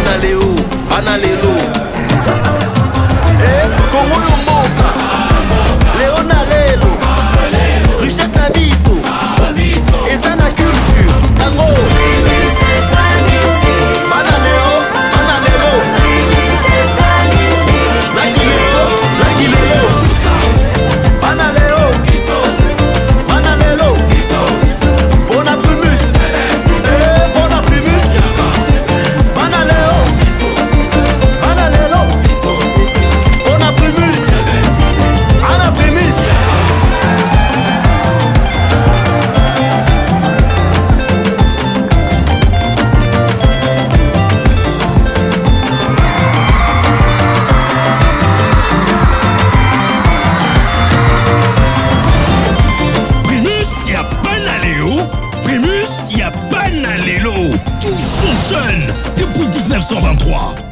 bana leo bana lelo Kongo yo mboka leo na lelo richesse na biso eza na culture yango bana leo bana lelo laki lelo bana leo bana lelo bona primus bona primus bana leo bana lelo bona primus ana primus Primus, y'a Banalelo, toujours jeune depuis 1923.